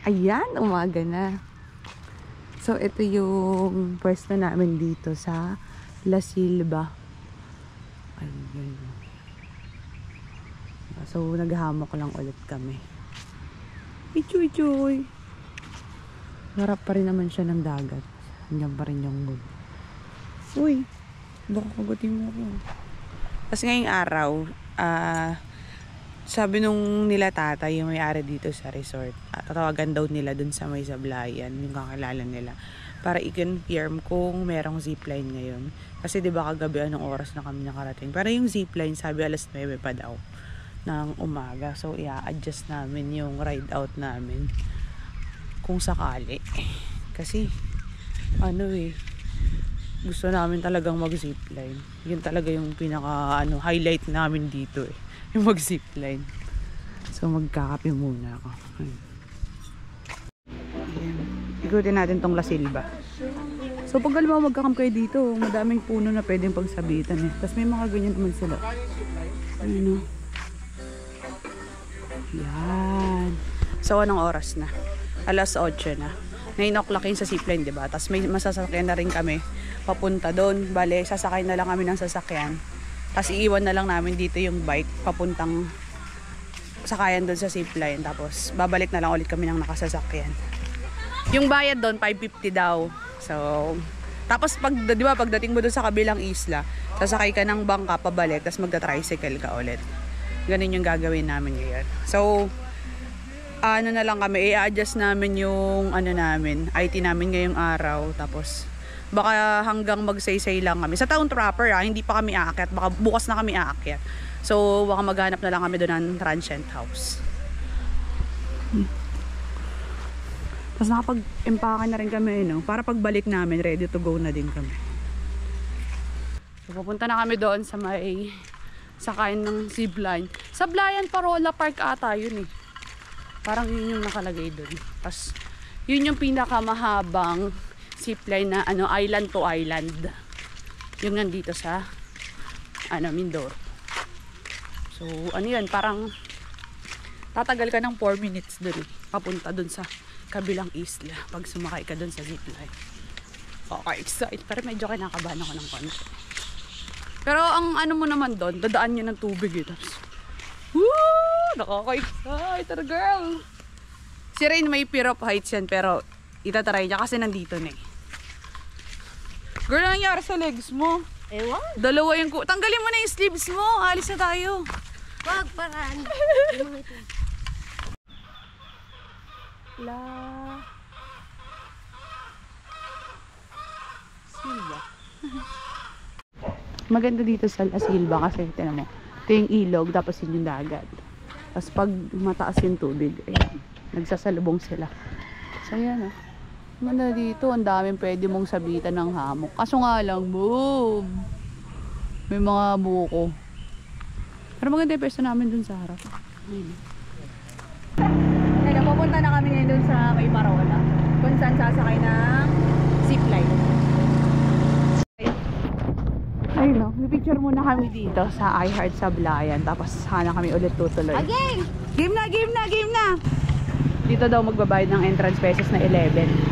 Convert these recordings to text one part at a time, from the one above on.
Ayan, umaga na. So, ito yung pwesto namin dito sa La Silva. Ayun. So, naghahamok lang ulit kami. Ichoy-choy. Harap pa rin naman siya ng dagat. Hanggang pa rin yung mood. Uy, baka kagutin mo ako. Tapos ngayong araw, sabi nung nila tatay, yung may-ari dito sa resort, tatawagan daw nila dun sa may Sablayan, yung kakilala nila, para i-confirm kung merong zipline ngayon. Kasi diba kagabi anong oras na kami nakarating. Pero yung zipline, sabi alas 9 pa daw ng umaga. So, i-adjust namin yung ride out namin kung sakali. Kasi, gusto namin talagang mag-zipline. Yun talaga yung pinaka highlight namin dito yung mag-zipline. So magkakape muna ako. Ayan. Ikutin natin tong La Silva. So pag alam magkakamp kayo dito, madaming puno na pwedeng pagsabitan Tapos may mga ganyan naman sila. Yan. So anong oras na? Alas 8 na. 9 o'clock yung sa zipline, diba? Tapos may masasakyan na rin kami papunta doon. Bale, sasakay na lang kami ng sasakyan. Tapos iiwan na lang namin dito yung bike papuntang sakayan doon sa zipline. Tapos babalik na lang ulit kami ng nakasasakyan. Yung bayad doon, 550 daw. So, tapos pagdating mo doon sa kabilang isla, sasakay ka ng bangka pabalik, tapos magta-tricycle ka ulit. Ganun yung gagawin namin ngayon. So, na lang kami, i-adjust namin yung IT namin ngayong araw. Tapos baka hanggang magsaysay lang kami sa town proper, hindi pa kami aakyat, baka bukas na kami aakyat. So baka maghanap na lang kami doon ng transient house. Tapos nakapag-empake na rin kami para pagbalik namin ready to go na din kami. So pupunta na kami doon sa may sakayan ng zipline. Sablayan Parola Park ata yun Parang yun yung nakalagay doon. Tapos yun yung pinakamahabang zipline na island to island. Yung nandito sa Mindoro. So yun, parang tatagal ka ng 4 minutes doon papunta doon sa kabilang isla pag sumakay ka doon sa zipline. Okay, excited. Pero medyo kinakabahan ako ng konti. Pero ang mo naman doon, dadaan nyo ng tubig Tapos woo! Nakaka-excite, girl! Si Rain may fear of heights yan, pero itatry niya kasi nandito na Girl, ano nangyari sa legs mo? Ewan? Dalawa yung tanggalin mo na yung sleeves mo. Alis na tayo. Wag, paraan. La Silva. Maganda dito sa La Silva kasi tinan mo. Ito yung ilog, tapos yun yung dagat. Tapos pag mataas yung tubig, ayan, nagsasalubong sila. So ayan Manda dito, ang daming pwede mong sabitan ng hamok. Kaso nga lang, boom! May mga buko. Pero maganda yung pwesto namin dun sa harap. Ayun, pupunta na kami ngayon dun sa may Parola. Kung saan sasakay ng zipline. Ayun may picture muna kami dito sa iHeart Sablayan. Tapos sana kami ulit tutuloy. Again! Game na! Dito daw magbabayad ng entrance pesos na 11.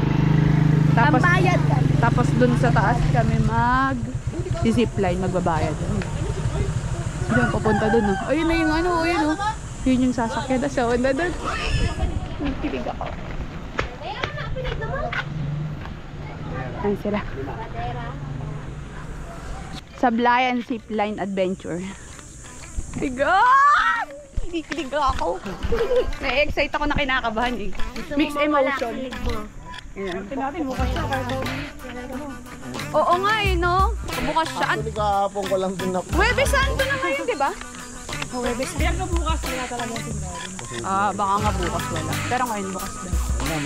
Tapos dun sa taas kami zipline magbabayad. Diyan papunta dun Ayun na yung ayun Yun yung sasakyan na sa onda dun. Kilig ako. Ayan sila. Sablayan Zipline Adventure. Tigan! Kilig ako. Na-excite ako na kinakabahan Mixed emotion. Ayan. Natin bukas siya Oo nga bukas siya. Kahapon ko lang din Huwebes Santo na ngayon, diba? Huwebes Santo. Kaya bukas wala talagang tindahan. Baka nga bukas wala. Pero ngayon bukas daw.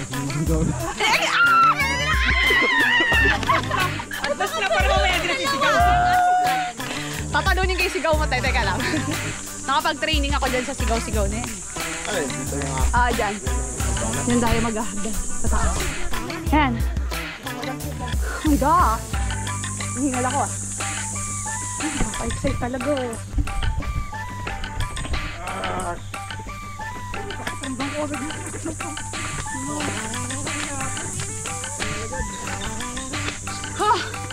Basta na parang mamaya din nagsisigaw. Tatalunin kayo sigaw mo tayo. Teka lang. Nakapag-training ako dyan sa sigaw-sigaw na yan. Ay, dito yung dyan. Yan tayo maghahagdan sa taas. Yan. Oh my God. Hihingal ako Nakaka-excite talaga Ang bang oras Ha!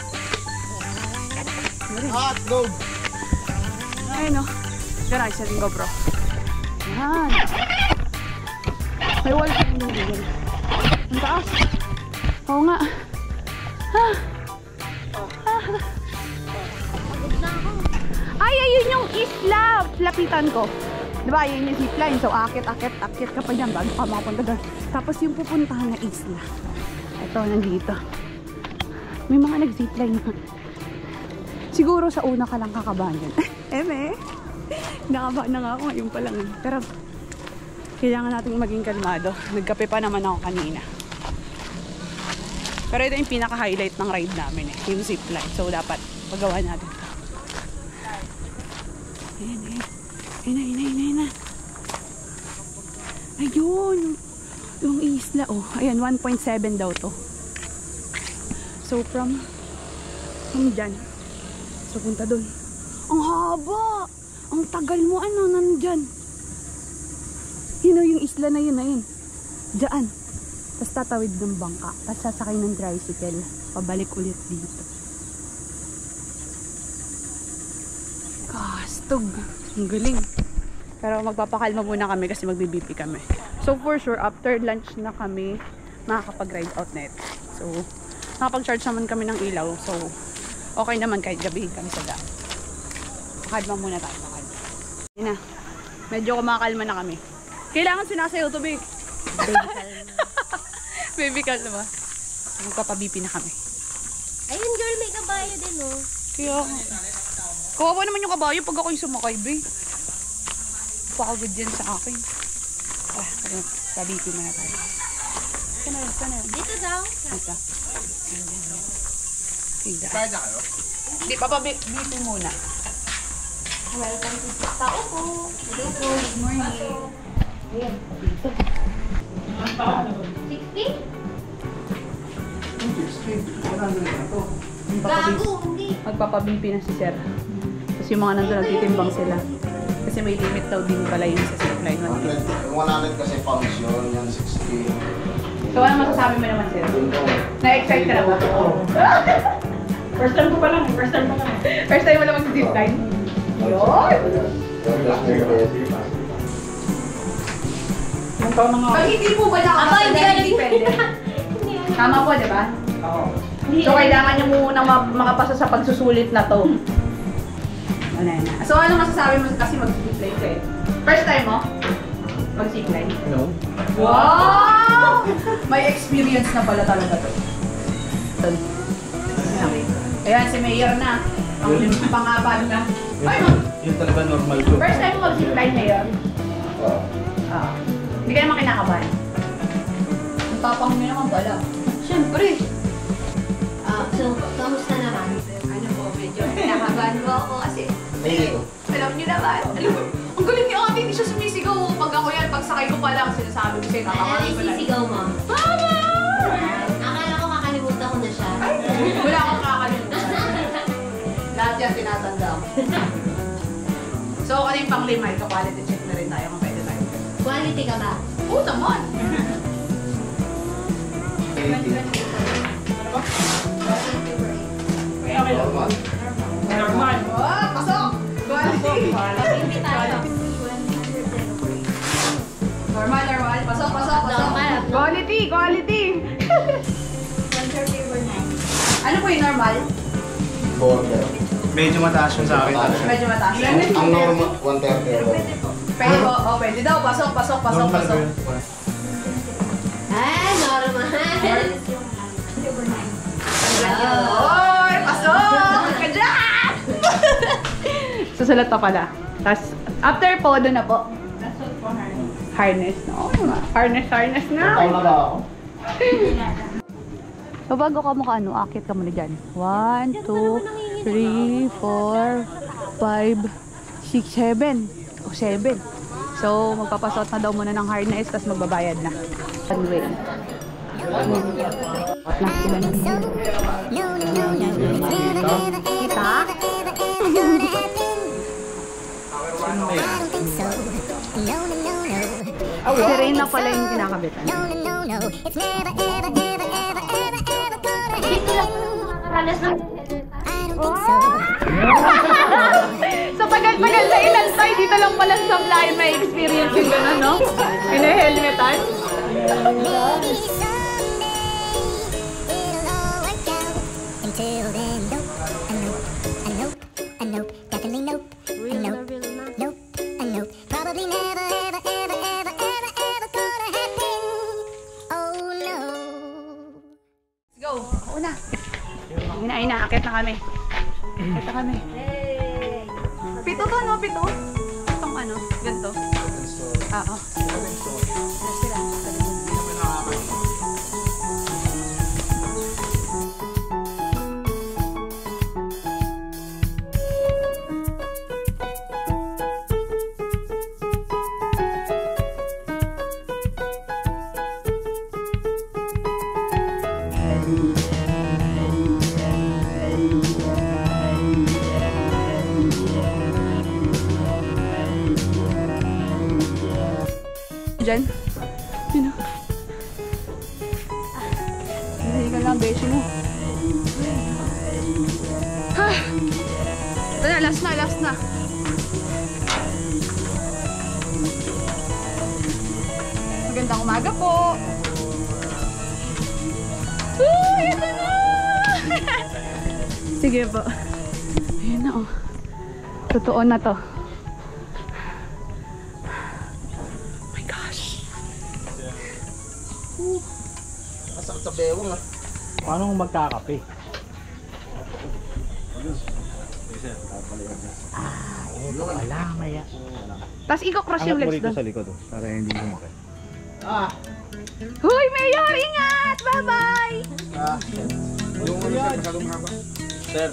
Hot dog! Ayun o. Diyan ay sa linggo bro. Yan. May wall pa yung linggo. Ang taas. Oo nga. Ha! Ay, ayun yung isla. Lapitan ko. Diba, yun yung zipline. So, akit ka pa dyan bago ka makapunta doon. Tapos yung pupuntahan na isla. Ito, nandito. May mga nag-zipline na. Siguro sa una ka lang kakabahan dyan. Nakabahan na nga ako ngayon pa lang. Pero, kailangan natin maging kalmado. Nagkape pa naman ako kanina. Pero ito yung pinaka-highlight ng ride namin eh. Yung zipline. So, dapat pagawa natin ito. Ayan na. Ayun. Yung isla, oh. Ayan, 1.7 daw to. So, from dyan. So, punta dun. Ang haba! Ang tagal mo, ano, nandyan. Yun o, yung isla na yun. Diyan. Tapos tatawid ng bangka. Tapos sasakay ng tricycle. Pabalik ulit dito. Kastog. Ang galing. Pero magpapakalma muna kami kasi magbibipi kami. So for sure, after lunch na kami makakapag-ride out net. So, nakapag-charge naman kami ng ilaw. So, okay naman kahit gabihin kami sa daan. Pakalma muna tayo. Yun na. Medyo kumakalma na kami. Kailangan sinasayaw to, babe. Baby kalma. Magpapabipi na kami. Ayun girl, may kabayo din oh. Kaya, kawawa naman yung kabayo pag ako yung sumakay, babe. Pagod yan sa akin. Pabipi muna tayo. Sana yun. Dito daw. Dito. Kaya na kayo? Hindi, papabipi muna. Welcome to Tao po. Hello po. Good morning. Ayan, dito. 60? Gago, hindi. Magpapabipi na si sir. Kasi yung mga nandun nagtitimbang sila. Kasi may limit daw din pala yun sa zipline. 100 kasi pounds yun, yan 60. So ano masasabi mo naman sir? Na-excite ka na ba? First time ko pa lang. First time mo lang mag-zipline? Yun! Pag hindi po ba nakakasal, hindi pwede. Tama po, di ba? Oo. So, kailangan nyo muna makapasa sa pagsusulit na to. So, ano masasabi mo kasi mag-zipline ka eh? First time mo? Mag-zipline? No. Wow! May experience na pala talaga to. Ayan, si Mayor na. Ang pangabad na. Ay, Yun talaga normal ko. first time mo mag-zipline Mayor? Oo. Hindi ka naman kinakabahan. Ang tapang nyo naman pala. Siyempre. So, kamusta naman? Ano po, medyo kinakabahan mo ako kasi Hindi ko. alam nyo naman. Alam mo, ang galing ni ate, hindi siya sumisigaw. Pag ako yan, pag sakay ko pa lang, sinasabi ko sa'yo, Ano nakakami yung ko lang. sisigaw mo? Mama! Akala ko makalimutan ko na siya. Wala akong kakalimutan. Lahat yan tinatanda ko. So, ano yung pang-lima? Ito, quality check na rin tayo kung pwede tayo. Quality ka ba? Oo naman! Normal. Normal. Oh, pasok! Quality! Hindi tayo. Normal. Pasok. Normal. Quality! Ano po yung normal? Border. Medyo mataas yun sa akin. Medyo mataas. Ang normal, 130. Pwede po. Oh, pwede daw. Pasok. Normal ba yun? Ay, normal. Oy! Pasok! Ka dyan! Susulat pa pala. Tapos, after po, doon na po. Harness, no? Harness na. Taon na ba ako? So, bago ka akit ka muna dyan. 1, 2, 3, 4, 5, 6, 7. O, 7. So, magpapasot na daw muna ng harness, tapos magbabayad na. One way. Kita? Si Reyna pala yung kinakabitan. Alas na. Sa tagal-tagal na inantay, dito lang pala sa Sablayan may experience yung gano'n, no? Pinahelmetan. Until then, nope, a nope, a nope, definitely nope, a nope, nope, a nope, probably never, ever, ever, ever, ever, ever gonna happen. Oh no. Let's go. Una. Ayun na, akit na kami. Akit na kami. Pito to, no? Pito? Itong ano, ganito. Oo. Sila. Diyan. Yun o. Hindi ka lang, beshi mo. Ito na, last na, last na. Magandang umaga po. Ito na! Sige po. Ayan na oh. Totoo na to. Masakit sa bewang ah. Paano kung magkakape? Wala, maya. Tapos i-cross yung Angat mo legs rito doon. sa likod oh, para hindi lumaki. Huy, Mayor! Ingat! Bye-bye! Yung ano sir, masyadong haba. Sir.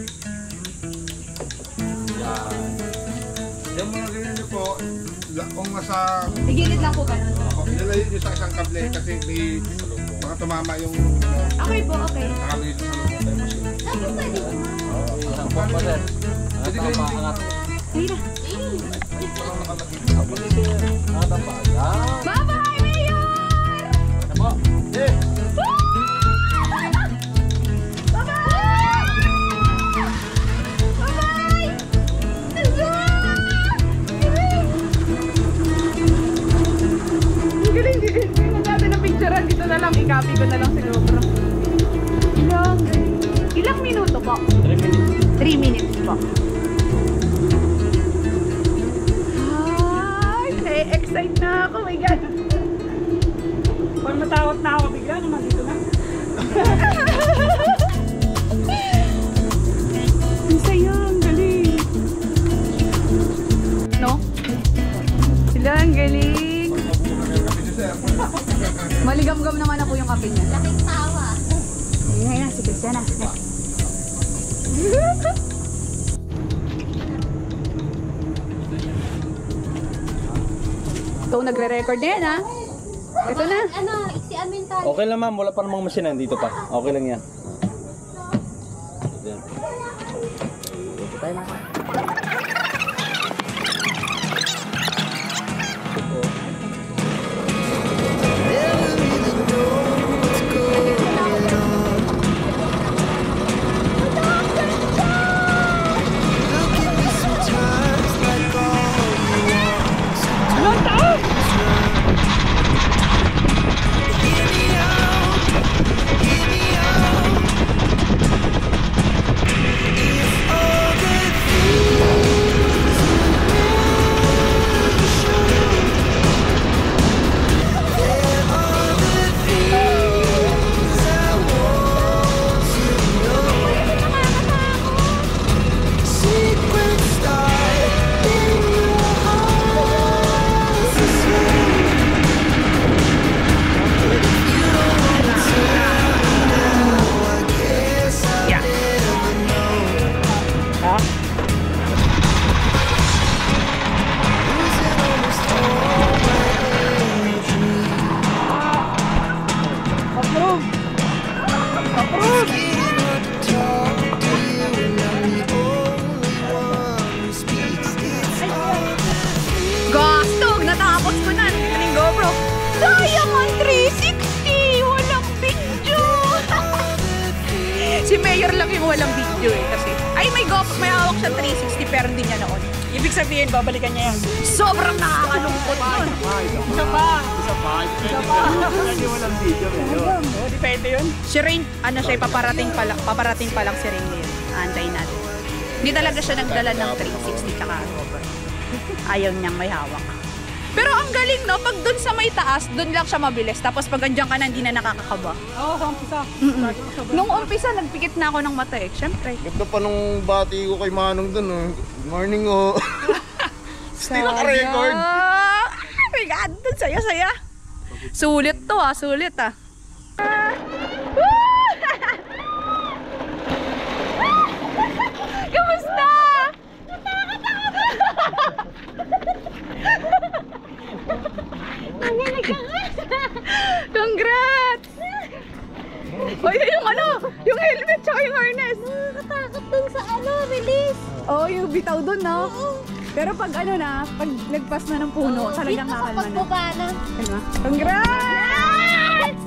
Yan. Yan mo na rin niyo po. Kung nasa... Igilid lang po ganun. Ilalayo niyo sa isang kable kasi may... Baka tumama yung... Okay po, okay. Nakabili sa loob ng machine. Isang bomba sir. Pwede kayo maangat. Sige na. Nakatapa. Yan. Bye-bye, Mayor! Ano po? Eh! Dito na lang, i-copy ko na lang siguro. Ilang minuto po? 3 minutes. 3 minutes po. Ay, na-excite na ako. My God. Parang matakot na ako bigla naman dito na. Ang saya, ang galing. No? Sila, ang galing. Maligam-gam naman na po yung kape niya. Laking tawa. Ngayon na, si Christiana. Ito, nagre-record na yan, ha? Ito na. Ano, si Amintal. Okay lang ma'am, wala pa namang machine dito pa. Okay lang yan. Yan. Tayo na. Si Mayor lang yung walang video eh. Kasi, ay may hawak siya 360 pero hindi niya naon. Ibig sabihin, babalikan niya yan. Sobrang nakakalungkot nun. Isa pa. Hindi walang video medyo. Oh, depende yun. Si Rain, ano siya, paparating pa lang si Rain ngayon. Aantayin natin. Hindi talaga siya nagdala ng 360 tsaka ayaw niyang may hawak. Pero ang galing no, pag dun sa may taas, dun lang siya mabilis. Tapos pag andyan ka na, hindi na nakakakaba. Oo, sa umpisa. Nung umpisa, nagpikit na ako ng mata eh. Siyempre. Ganda pa nung bati ko kay Manong dun. Oh. Good morning, oh. Still naka-record. Oh my God, dun saya-saya. Sulit to ah, sulit ah. Kamusta? Congrats! O yun yung ano, yung helmet tsaka yung harness. Nakatakot dun sa release. Oo, yung bitaw dun, no? Pero pag ano na, pag nagpas na ng puno, talagang Dito sa nakalma na. pagbaba na. Diba? Congrats!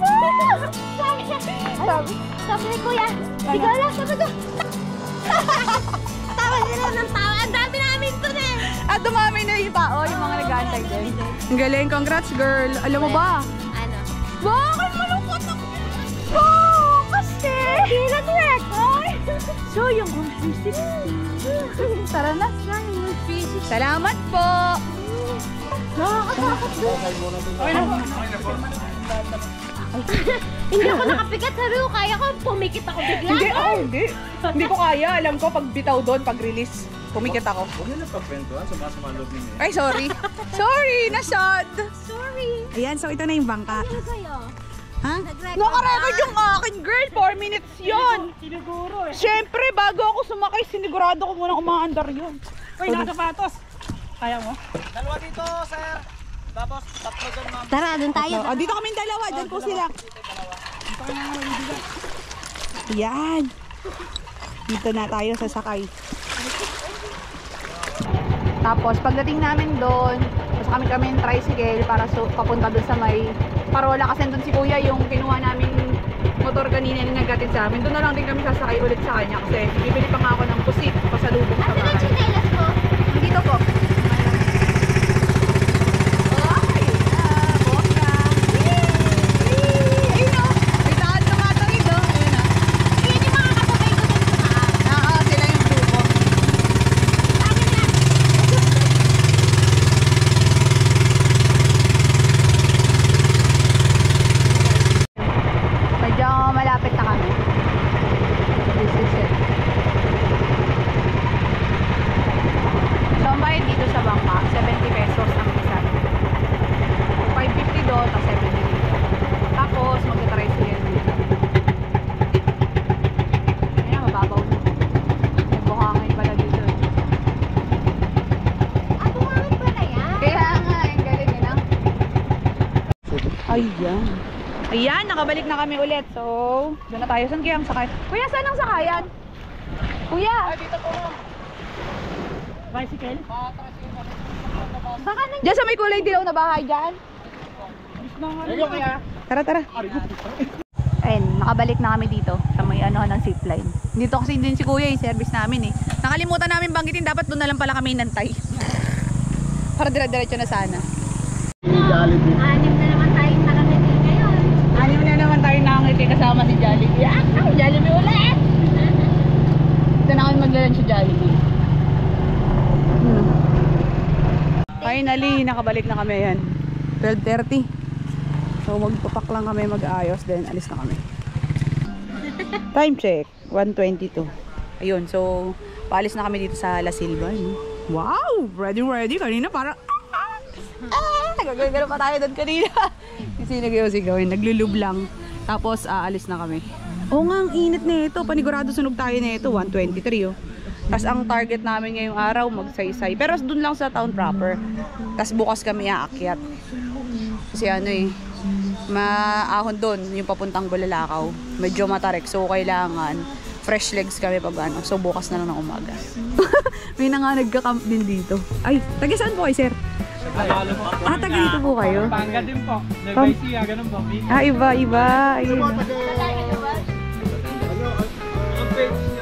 Sabi ni Kuya, sigaw lang, sabi ko. Tawa sila ng tawa. Ang dami namin dun eh. At dumami na yung tao, yung mga nag-aantay din. Ang galing, congrats girl. Alam mo ba? Ano? Bakit malungkot ako? Kasi Hindi nag-record. so yung physics. Tara na. Salamat po. Nakakatakot dun. Hindi ako nakapigat. Sabi ko, kaya ko, pumikit ako bigla. Hindi, ako hindi. Hindi ko kaya. Alam ko, pag bitaw doon, pag release, pumikit ako. Huwag nyo na pagkwentuhan, sumasama loob ninyo. Ay, sorry. Sorry, nasad. Sorry. Ayan, so ito na yung bangka. Ano kayo? Ha? Nag-record Nakarecord ka? yung akin, girl. 4 minutes yun. Siniguro eh. Siyempre, bago ako sumakay, sinigurado ko munang umaandar yun. Uy, nakasapatos. Kaya mo? Tara, dun tayo. Oh, dito kami dalawa. Diyan po sila. Yan. Dito na tayo sasakay. Tapos, pagdating namin doon, kami ng tricycle para papunta doon sa may parola. Kasi doon si Kuya yung kinuha naming motor kanina yung nagkatid sa amin. Doon na lang din kami sasakay ulit sa kanya kasi bibili pa nga ako ng pusit pasalubong sa Ate, bahay. chinelas mo. Dito po. Ayan. Ayan, nakabalik na kami ulit. So, doon na tayo. Saan kaya ang sakay? Kuya, saan ang sakayan? Kuya! Dito po. Bicycle? Baka nag... Diyan sa may kulay dilaw na bahay dyan. Kaya. Tara, tara. Ayun, nakabalik na kami dito sa may ano ng zipline. Dito kasi din si Kuya yung service namin eh. Nakalimutan namin banggitin, dapat doon na lang pala kami nantay. Para dire-diretso na sana. Anim na naman tayong nakangiti ngayon. Anim na naman tayo nakangiti kasama si Jollibee. Ah, Jollibee ulit! Ito na kami maglalan si Jollibee. Finally, nakabalik na kami yan. 12:30. So magpapak lang kami, mag-ayos, then alis na kami. Time check, 1:22. Ayun, so paalis na kami dito sa La Silva. Wow! Ready. Kanina parang nagagano pa tayo doon kanina. Kasi nag-iwasigaw, naglulub lang. Tapos aalis na kami. Oo nga, ang init na ito. Panigurado sunog tayo na ito, 1:23 oh. Tapos ang target namin ngayong araw, magsaysay. Pero doon lang sa town proper. Tapos bukas kami aakyat. Kasi ano eh, maahon doon, yung papuntang Bulalakaw. Medyo matarik, so kailangan fresh legs kami pag ano. So bukas na lang ng umaga. May na nga nagka-camp din dito. Ay, taga saan po kayo, sir? Ah, taga dito po kayo? Panga din po. Nag-ICA, ganun po. Ah, iba. Ayun.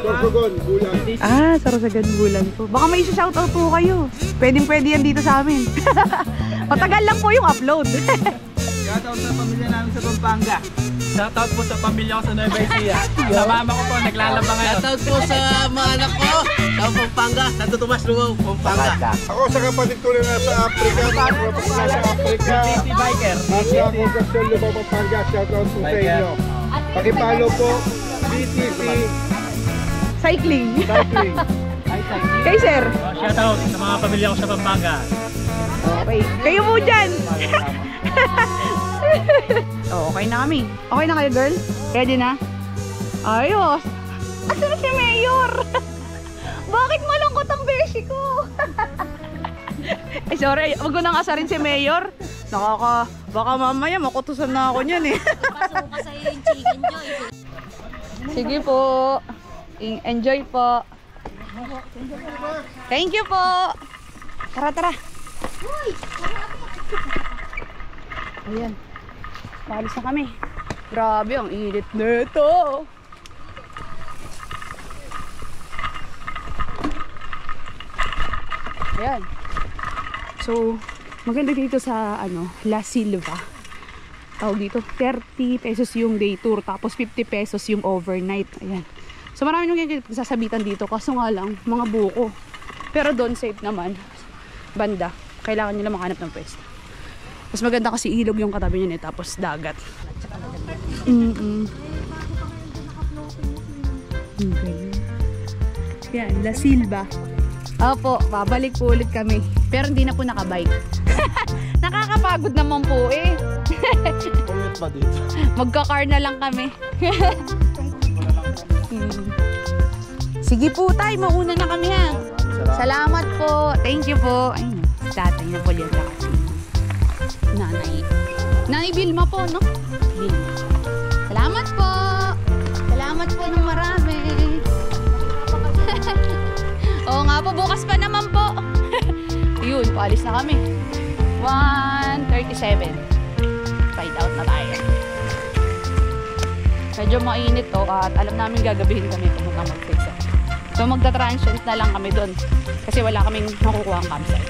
Sorsogon, bulan. Sorsogon bulan po. Baka may isa-shoutout po kayo. Pwede yan dito sa amin. Matagal lang po yung upload. Shoutout sa pamilya namin sa Pampanga. Shoutout po sa pamilya ko sa Nueva Ecija. Sa mama ko po, naglalaba ngayon. Shoutout po sa mga anak ko sa Pampanga, Santo Tomas, Luaw, Pampanga. Ako sa kapatid ko na nasa Africa, nasa Africa. City Biker. Nasa Concepcion, Lubao, Pampanga. Shoutout po sa inyo. Pakipalo po, BTC Cycling. Cycling. Kay sir. Shoutout sa mga pamilya ko sa Pampanga. Okay. Kayo po dyan. Okay na kami. Okay na kayo, girl? Ready na? Ayos. Asan na si Mayor? Bakit malungkot ang beshi ko? Ay, sorry. Wag ko nang asarin si Mayor. Baka mamaya makutusan na ako niyan eh. Pasok ka sa'yo yung chicken joy. Sige po. Enjoy po. Thank you po. Tara. Ayan. Paalis na kami. Grabe, ang init nito. Ayan. So, maganda dito sa La Silva. Tawag dito, 30 pesos yung day tour, tapos 50 pesos yung overnight. Ayan. So, marami nung sasabitan dito, kaso nga lang, mga buko. Pero doon, safe naman. Banda. Kailangan nila makahanap ng pwesto. Mas maganda kasi ilog yung katabi niya, tapos dagat. Okay. Yan, La Silva. Opo, babalik po ulit kami. Pero hindi na po nakabike. Nakakapagod naman po eh. Pumit ba dito? Magka-car na lang kami. Sige po tay, mauna na kami ha. Salamat po. Thank you po. Ay, tatay na po yan kasi. Nanay Vilma po, no? Vilma. Salamat po. Salamat po ng marami. Oo nga po, bukas pa naman po. Yun, paalis na kami. 1:37. Find out na tayo. Medyo mainit to at alam namin gagabihin kami pumunta mag-fix. So magta-transient na lang kami doon kasi wala kaming makukuha ang campsite.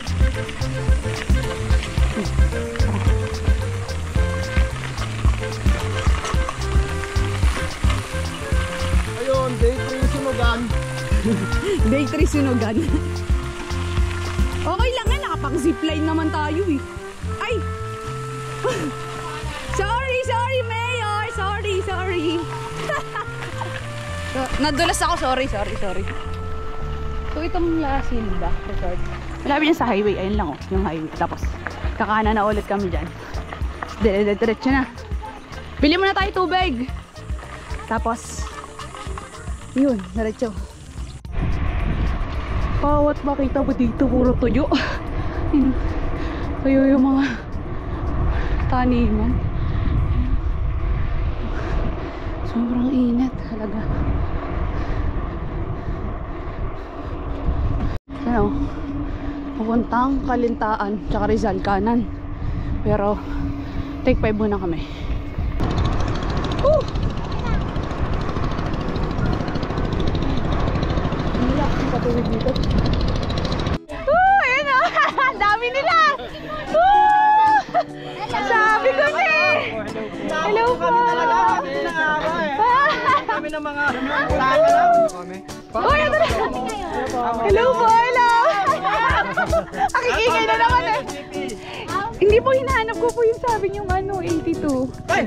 Ayun, day 3 sunugan. Day 3 sunugan. Okay lang nga, nakapag-zipline naman tayo eh. Ay! Sorry, Mayor! Sorry. So, nadulas ako, sorry. So, itong La Silva Resort. Malapit niya sa highway, ayun lang yung highway. Tapos, kakanan na ulit kami dyan. Diretso na. Bili muna tayo tubig. Tapos, yun, diretso. Bawat makita mo dito, puro tuyo. Tuyo yung mga taniman. Sobrang init talaga. Ano? Pupuntang Kalintaan tsaka Rizal kanan. Pero take 5 muna kami. Wala akong patuwid dito. Ayan o! Ang dami nila! Sabi ko na eh! Hello po! Kami ng mga tao kami. Uy, ito na! Hello po! Hello! Nakikingay na naman eh! Hindi po, hinahanap ko po yung sabi niyong 82. Ay!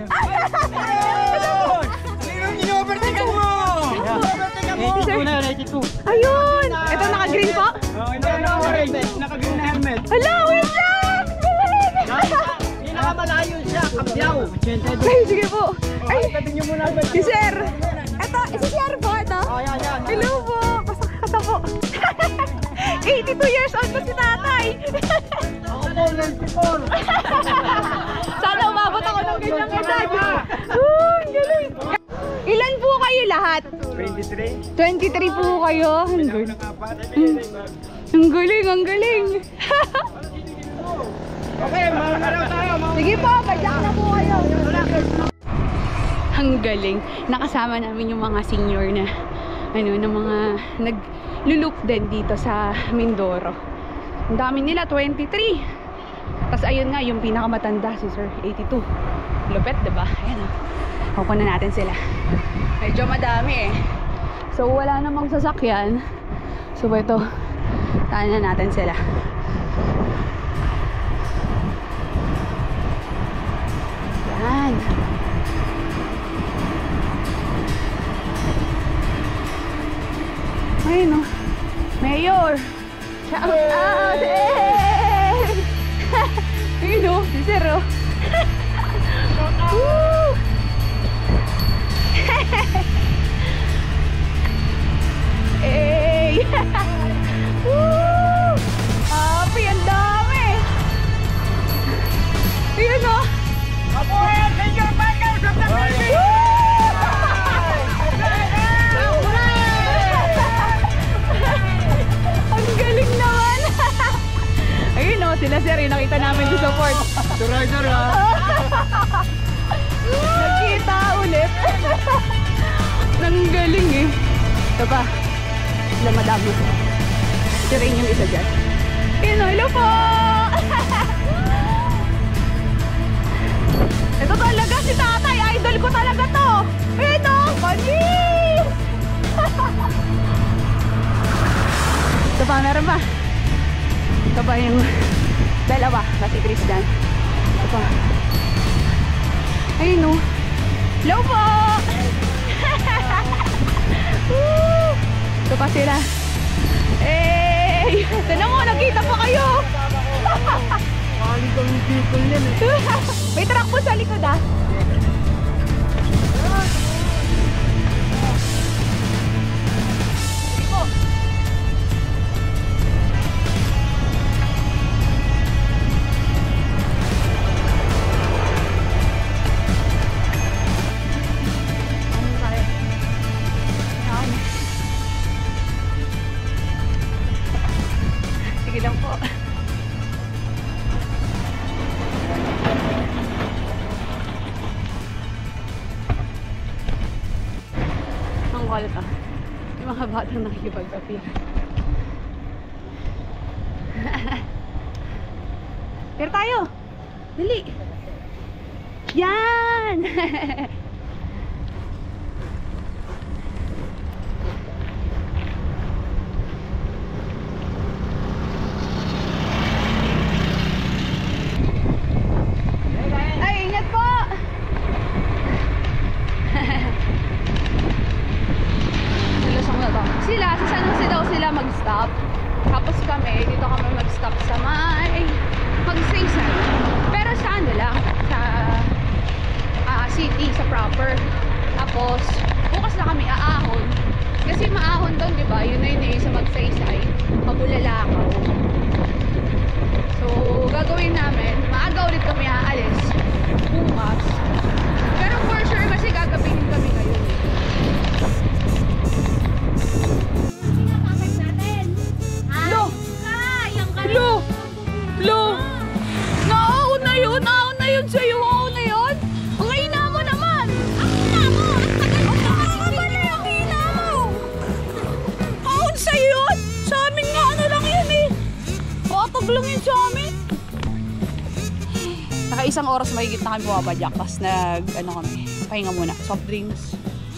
Overtake mo! Sir. 82. Ayun! Ito naka-green po? Naka-green na helmet. Hello! Wait lang! Pinakamalayo siya, Kabyaw. Ay, sige po! Ay, Tabi niyo muna ba? si Sir! Ito, si Sir po ito? Yan. Hello po! Kasa po! 82 years old po si tatay! Ako po, 94. Sana umabot ako ng ganyang edad! Ang galing! Ilan po kayo lahat? 23. 23 po kayo. Ang galing. Okay, maraming tayo. Sige po, padyak na po kayo. Ang galing. Nakasama namin yung mga senior na ng mga nag-loop din dito sa Mindoro. Ang dami nila, 23. Tapos ayun nga, yung pinakamatanda, si Sir, 82. Lupet, diba? Ayan o. Kukunan natin sila. Medyo madami eh. So wala namang sasakyan. So ito, tanan na natin sila. Yan. Ayun o. Mayor! Shout out! Hey! Ayun o, si Sir o. Woo! Hey! Woo! Happy, ang dami! Ayun o! Ang galing naman! Ayun o, sila Sir, yung nakita namin sa support. Rider ha. Nagkita ulit. Nang galing eh. Ito pa. Sila madami. Si Rain yung isa dyan. Hello po! Ito talaga si tatay. Idol ko talaga to. Ito! Panis! Ito pa, meron pa. Ito pa yung dalawa. Kasi Christian. Ito pa. Ayun o. Hello po! Woo! Ito pa sila. Hey! Tinan mo, nakita pa kayo! Maling kami people yan eh. May truck po sa likod ah. Sige lang po. Ang kulit ah. Yung mga batang nakikipag-appear. Pero tayo! Dali! Yan! Ay, ingat po! Nalusong na to. Sila, sa San Jose daw sila mag-stop. Tapos kami, dito kami mag-stop sa Magsaysay. Pero sa ano lang, sa city, sa proper. Tapos, bukas na kami aahon. Kasi maahon doon, di ba? Yun na yun eh, sa Magsaysay. Mabulalakaw. So, gagawin namin, maaga ulit kami aalis. Bukas. Pero for sure, kasi gagawin kami ngayon. Lo! Lo! Lo! Naahon na yun! Naahon na yun sa'yo! Naahon na yun! Ang ina mo naman! Ang ina mo! Ang tagal na yung ina mo! Ahon sa'yo yun! Sa amin nga ano lang yun eh! Patag lang yun sa amin! Naka-isang oras mahigit na kami bumabadyak. Tapos ano kami, pahinga muna. Soft drinks,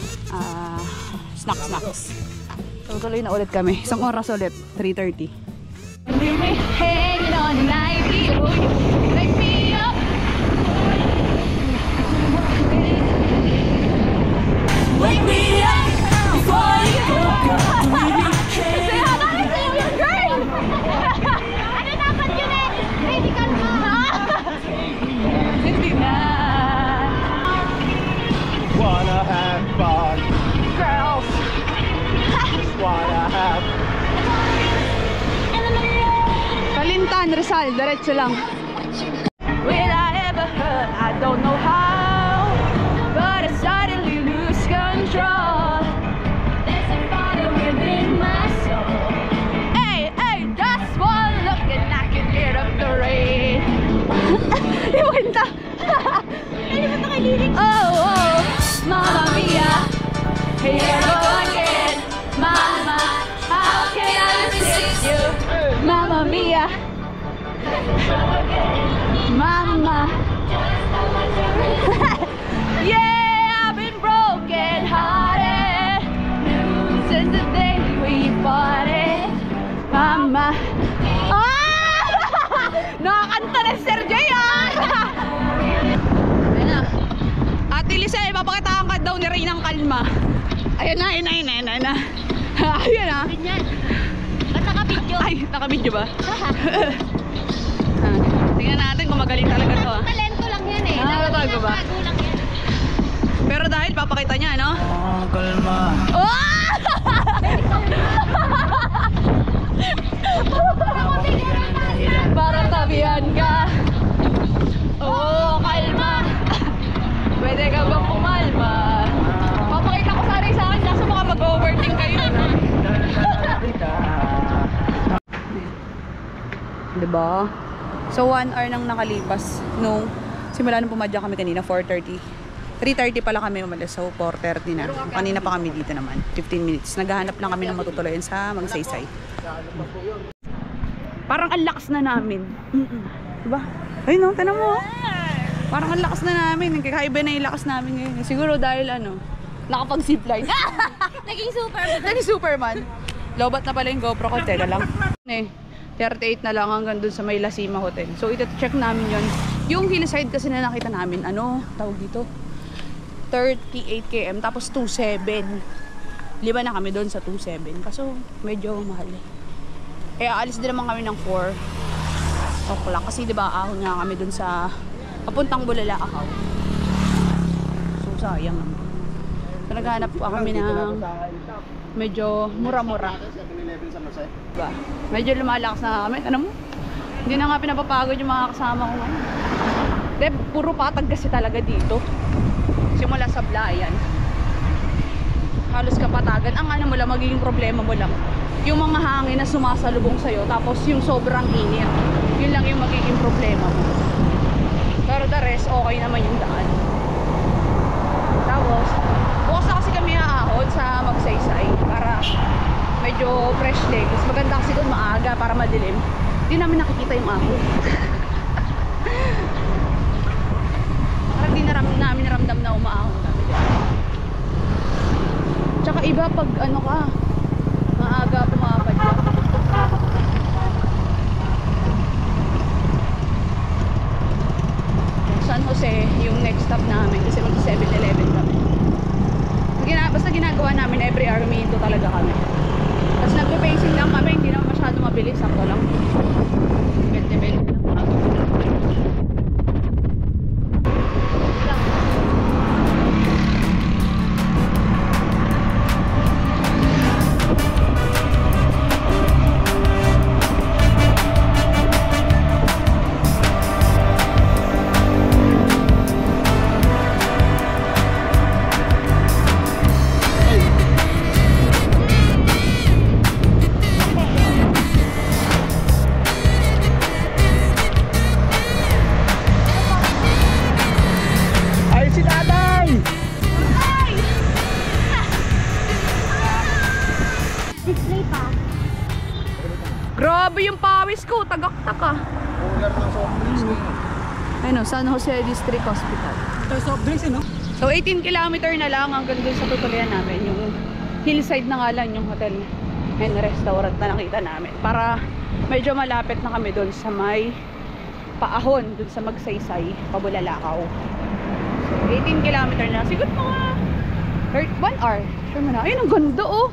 snacks. So tuloy na ulit kami. Isang oras ulit, 3:30. Hanging on the night, wake me up. Wake me up before you go. Say hi to your girl. Ano dapat yun eh? Ready ka na. Hindi na. Wanna have fun. Girls. Wanna have Kalintan, Rizal, diretso lang. Will I ever hurt? I don't know how, but I suddenly lose control. There's a fire within my soul. Hey, hey, just one look and I can hear up the rain. Yung kanta. Hindi mo nakalilig. Oh, oh, Mamma Mia, here I go again. Mama. Yeah, I've been broken hearted since the day we parted. Mama. Ah! Nakakanta na si Sir Jay, ah! Ayan na. Ate Lisa, ipapakitaan ka daw ni Reynang Kalma. Ayan na, ayan na, ayan na, ayan na. Ayan na. Ba't nakabidyo? Ay, nakabidyo ba? Tingnan natin kung magaling talaga to, ah. Talento lang yan eh. Nakakatago ba? Tago lang yan. Pero dahil papakita niya, no? Kalma. Oh! Para tabihan ka. Oh, kalma. Pwede ka bang pumalma? Papakita ko sana sa akin kaso baka mag-overthink kayo. Diba? So 1 hour nang nakalipas nung simula nung pumadya kami kanina, 4:30. 3:30 pala kami umalis, so 4:30 na. Kanina pa kami dito naman, 15 minutes. Naghahanap lang kami ng matutuluyan sa Magsaysay. Parang ang lakas na namin. Diba? Ay no, tanong mo. Parang ang lakas na namin. Kakaiba na yung lakas namin ngayon. Siguro dahil ano, nakapag-zipline. Naging Superman. Naging Superman. Lobat na pala yung GoPro ko. Teka lang. 38 na lang hanggang dun sa may Lasima Hotel. So ito-check namin yon. Yung hillside kasi na nakita namin, ano, tawag dito? 38 km, tapos 27. Lima na kami doon sa 27. Kaso medyo mahal eh. Kaya alis din naman kami ng 4 o'clock. Kasi diba ahon nga kami doon sa papuntang Bulalakaw. So sayang naman. So naghanap pa kami ng medyo mura-mura. Diba? Medyo lumalakas na kami. Ano mo? Hindi na nga pinapapagod yung mga kasama ko ngayon. Deb, puro patag kasi talaga dito. Simula sa Blayan. Halos kapatagan. Ang ano mo lang, magiging problema mo lang. Yung mga hangin na sumasalubong sa'yo, tapos yung sobrang init. Yun lang yung magiging problema mo. Pero the rest, okay naman yung daan. Tapos, bukas na kasi kami aahon sa Magsaysay para medyo fresh leg. Mas maganda kasi doon maaga para madilim. Hindi namin nakikita yung ahon. Parang di namin naramdam na umaahon kami. Tsaka iba pag ano ka, maaga pumapadya. San Jose yung next stop namin kasi mag 7-Eleven kami. Basta ginagawa namin every hour minute talaga kami. Tapos nagpe-pacing lang kami, hindi naman masyado mabilis, sakto lang. 20 lang. Display pa. Grabe yung pawis ko, tagaktak ah. Ano, San Jose District Hospital. Ito soft drinks eh, no? So 18 kilometer na lang hanggang dun sa tutuloyan namin. Yung hillside na nga lang yung hotel and restaurant na nakita namin. Para medyo malapit na kami dun sa may paahon, dun sa Magsaysay, Pabulalakaw. So 18 kilometer na. Siguro mga 1 hour. Sure mo na. Ayun, ang ganda oh.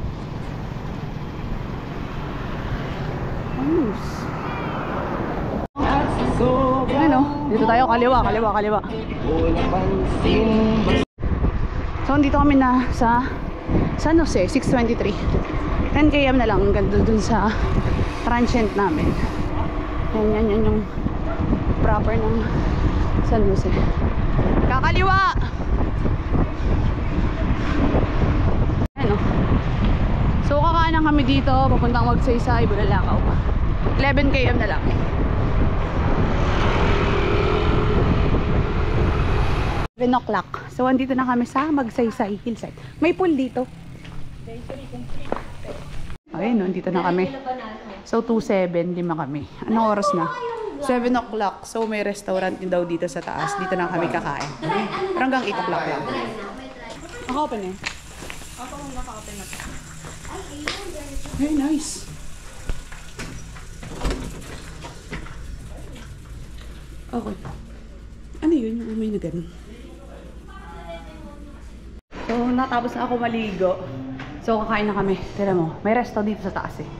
Ayos. Ano? Dito tayo, kaliwa. So, dito kami na sa San Jose, 6:23. 10 km na lang hanggang dun sa transient namin. Yan yung proper ng San Jose. Kakaliwa! Ano? So, kakanan kami dito, papuntang Magsaysay, Bulalakaw pa. 11 km na lang. 7 o'clock. So, andito na kami sa Magsaysay Hillside. May pool dito. Ayun, no, dito na kami. So, 2:07, 5 kami. Anong oras na? 7 o'clock. So may restaurant din daw dito sa taas. Dito na kami kakain. Pero hanggang 8 o'clock lang. Naka-open eh. Ako kung naka-open na to. Very nice. Okay. Ano yun? Yung umay na ganun. So, natapos na ako maligo. So, kakain na kami. Tira mo, may resto dito sa taas eh.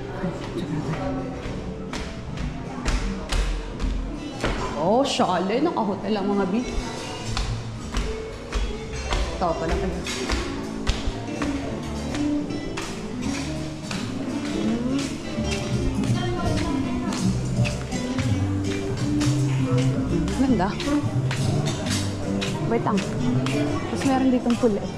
Oh, syale. Naka-hotel ang mga beach. Ito pala kayo. Ganda. Wait lang. Tapos meron ditong pool eh.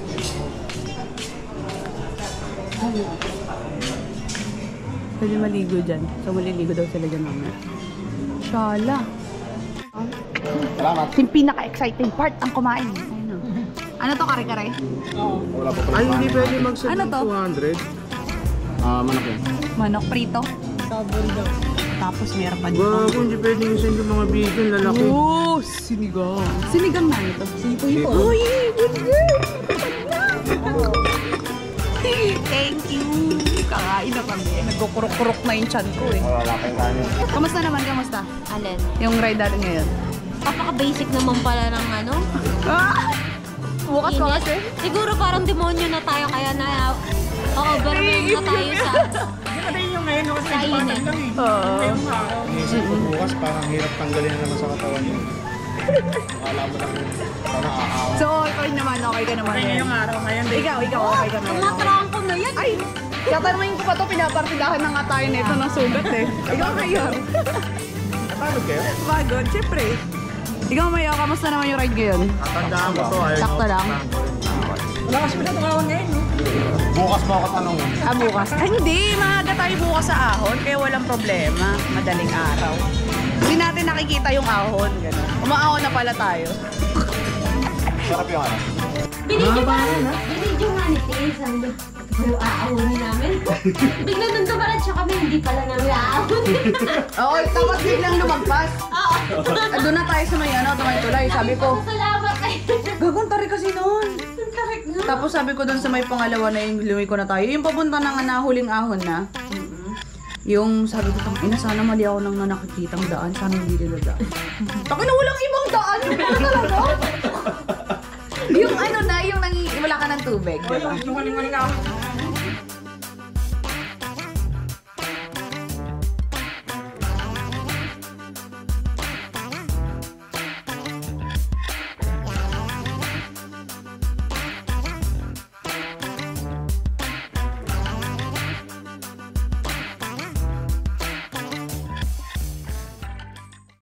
Pwede maligo dyan. So maliligo daw sila dyan mamaya. Shala. Salamat. Yung pinaka-exciting part ang kumain. Ayun o. Ano to, kare-kare? Wala pa pala. Ay, hindi pwede mag-send Ano ng to? 200. Manok yan. Manok prito. Tapos meron pa dito. Bago, hindi pwede i-send yung mga video lalaki. Oh, sinigang. Sinigang na ito. Sipo-hipo. Uy, good girl. Thank you. Kakain na kami. Nagkukurok-kurok na yung chan ko eh. Wala pa yung kanin. Kamusta naman? Kamusta? Alin? Yung ride natin ngayon. Papaka-basic naman pala ng ano. Ah! Bukas pa Init. kasi. Siguro parang demonyo na tayo kaya na overwhelmed na tayo sa Ano yung ngayon? Kasi sa init. Oo. Inisip ko bukas, parang hirap tanggalin na naman sa katawan niya. Akala mo lang yun. Parang aaw. So, okay naman. Okay ka naman. Okay ngayong araw, ngayon din. Ikaw, okay ka naman. Tumatrang ko na yan. Ay! Tatanungin ko pa to, pinapartidahan na nga tayo nito ng sugat eh. Ikaw ngayon. Napagod kayo? Pagod, syempre. Ikaw Mayo, kamusta naman yung ride ngayon? Tatandaan mo to. Ayaw Sakto ko. lang. Wala kasi pinatukawan ngayon, no? Bukas mo ako tanongin. Ah, bukas? Ay, hindi. Maaga tayo bukas sa ahon, kaya walang problema. Madaling araw. Hindi natin nakikita yung ahon. Ganun. Umaahon na pala tayo. Sarap yung ano. Binidyo nga ni Tin, sabi niya, yung aawunin namin. Bigla nung dumalat siya kami, hindi pala namin aawunin. Oo, tapos biglang lumagpas. Doon na tayo sa may tulay. Sabi ko, Salamat kayo. gagantari kasi noon. Tapos sabi ko doon sa may pangalawa na yung lumiko na tayo. Yung papunta na nga na huling ahon na. Yung sabi ko, ina sana mali ako nang nakikitang daan. Sana hindi nila daan. Taki na walang ibang daan. Yung pala talaga. Yung ano na, yung wala ka ng tubig. Diba? Yung huling-huling ako.